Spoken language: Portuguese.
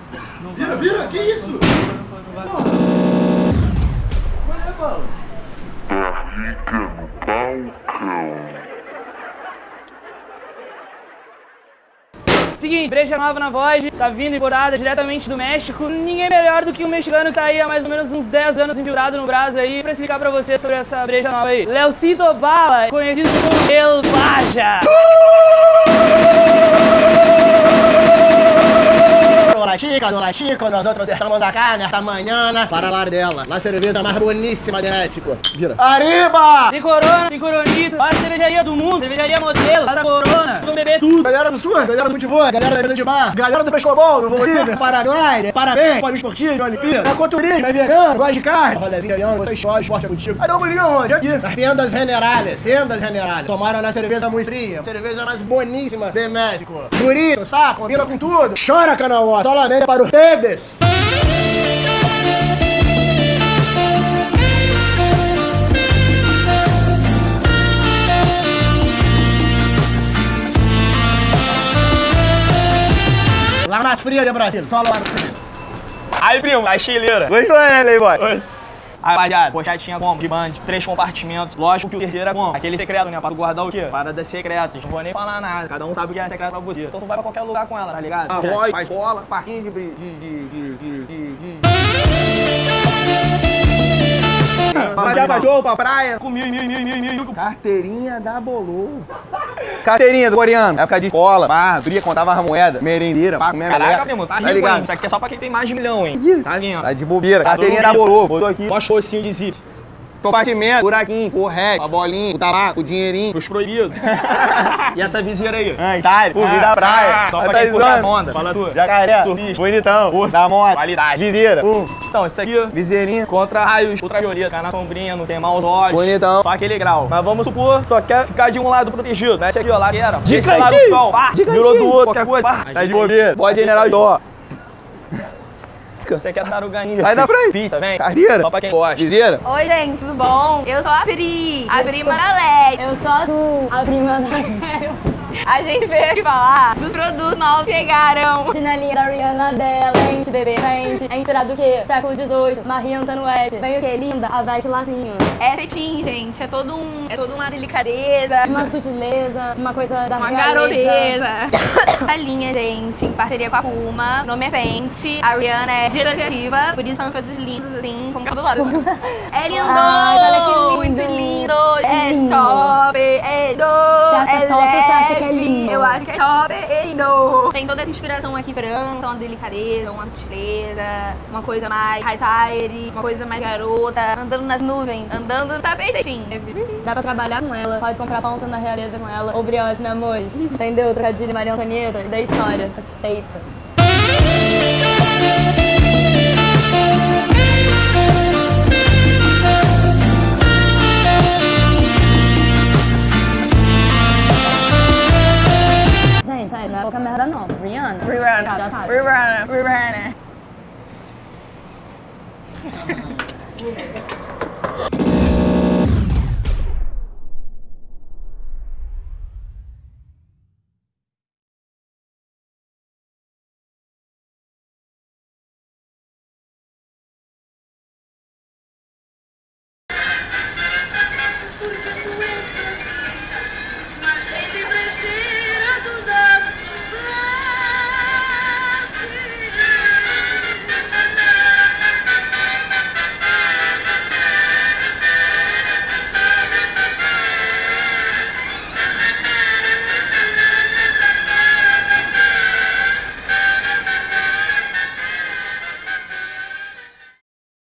Vira, vira, que isso? Qual é, Paulo? Barriga no balcão. Seguinte, breja nova na voz, tá vindo importada diretamente do México. Ninguém melhor do que um mexicano que tá aí há mais ou menos uns 10 anos infiltrado no Brasil aí pra explicar pra você sobre essa breja nova aí. Leocito Bala, conhecido como El Paja. Hola chicos, nosotros estamos acá nesta manhã para falar dela. A cerveja mais boníssima de México. Vira. Arriba! Tem Corona, tem Coronito, olha a cervejaria do mundo, cervejaria modelo, faz a Corona, vamos beber tudo. Galera do Sul, galera do futebol, galera da mesa de bar, galera do Pescobol, do Bolívia, Paraguai, parabéns, poliesportivo, Olimpíada, ecoturismo, é vegano, gosta de carne, rolezinho avião, você chora, esporte é contigo. Aí dá um bolinho onde? Aqui, nas tendas generales, Tomaram na cerveja muito fria, cerveja mais boníssima de México. Burrito, saco, combina com tudo. Chora, canal, solamente para ustedes. La mais fria de Brasil, só lá. Aí, primo, a chileira. Gostou, né, Playboy? Aí, rapaziada, pochetinha como? De band, 3 compartimentos. Lógico que o terceiro é como? Aquele secreto, né? Pra tu guardar o quê? Parada secreta. Não vou nem falar nada. Cada um sabe o que é secreto pra você. Então tu vai pra qualquer lugar com ela, tá ligado? Arroz, faz bola, parquinho de... Vai dar pra jogo, pra praia. Com mil. Carteirinha da Bolovo. Carteirinha do coreano. Época de escola, barra, bria, contava a moeda, merendeira, pá, comia Caraca, galera. primo, tá rico, ligado? hein? Isso aqui é só pra quem tem mais de 1 milhão, hein? Tá vindo. Tá de bobeira. Tá Carteirinha todo da mundo. Bolovo. Botou aqui. Mó showzinho de zip. Compartimento, buraquinho, o ré, a bolinha, o tabaco, o dinheirinho. Pros proibidos. E essa viseira aí? Tá, por vir da praia. Só pra quem curte as ondas. Fala tu. Jacaré, Surfista. bonitão, da moto, Qualidade. viseira, Então, isso aqui, viseirinha, contra raios ultravioleta, cai na sombrinha, não tem maus olhos. bonitão. Só aquele grau. Mas vamos supor, só quer ficar de um lado protegido. Mete aqui, ó, lareira. De Esse lado do cantinho. sol. Pá, De virou cantinho. do outro, qualquer coisa. Pá. Tá de bobeira. Pode generar o dó. Você quer taruganinha. Sai da frente. Pita, vem. Carreira. Só pra quem gosta. Viseira. Oi, gente, tudo bom? Eu sou a prima da LED. Eu sou a prima da Zero. A gente veio aqui falar dos produtos novos que chegaram. Chinelinha da Rihanna dela, gente, bebê, gente. É inspirado do quê? Século XVIII, Maria Antoniette. Vem o quê? Linda, Avec lacinho. É cetim, gente. É toda uma delicadeza. Uma sutileza, uma coisa da Uma realeza. garoteza. A linha, gente, em parceria com a Puma. O nome é Fenty. A Rihanna é diretora criativa. Por isso são coisas lindas, assim, como do lado. É lindo! Ai, olha que lindo. Muito lindo! É lindo. Top! É lindo! Você acha top ou você acha que é lindo? Eu acho que é top! É lindo! Tem toda essa inspiração aqui branca, uma delicadeza, uma sutileza, uma coisa mais high-tide, uma coisa mais garota, andando nas nuvens, andando tá bem certinho. Dá pra trabalhar com ela, pode comprar pão da realeza com ela. Ou brioche, né, amor? Entendeu? Trocadilho Maria Antonieta, da história. Aceita. Gente, sério, não é pouca merda não. Rihanna. Já sabe. Rihanna.